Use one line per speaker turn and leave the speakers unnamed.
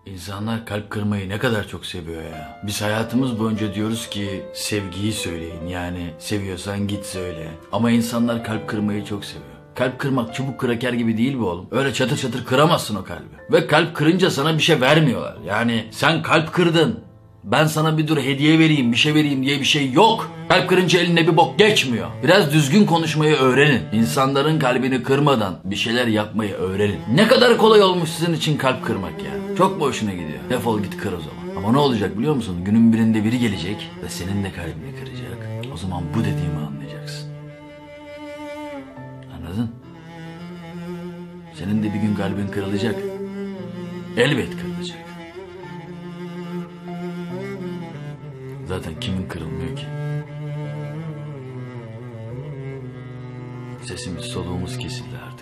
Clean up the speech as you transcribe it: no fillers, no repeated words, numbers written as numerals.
İnsanlar kalp kırmayı ne kadar çok seviyor ya. Biz hayatımız boyunca diyoruz ki sevgiyi söyleyin, yani seviyorsan git söyle. Ama insanlar kalp kırmayı çok seviyor. Kalp kırmak çubuk kraker gibi değil bu oğlum. Öyle çatır çatır kıramazsın o kalbi. Ve kalp kırınca sana bir şey vermiyorlar. Yani sen kalp kırdın, ben sana bir dur hediye vereyim, bir şey vereyim diye bir şey yok. Kalp kırınca eline bir bok geçmiyor. Biraz düzgün konuşmayı öğrenin. İnsanların kalbini kırmadan bir şeyler yapmayı öğrenin. Ne kadar kolay olmuş sizin için kalp kırmak ya. Çok mu hoşuna gidiyor? Defol git kır o zaman. Ama ne olacak biliyor musun? Günün birinde biri gelecek ve senin de kalbini kıracak. O zaman bu dediğimi anlayacaksın. Anladın? Senin de bir gün kalbin kırılacak. Elbet kırılacak. Zaten kimin kırılmıyor ki? Sesimiz soluğumuz kesildi artık.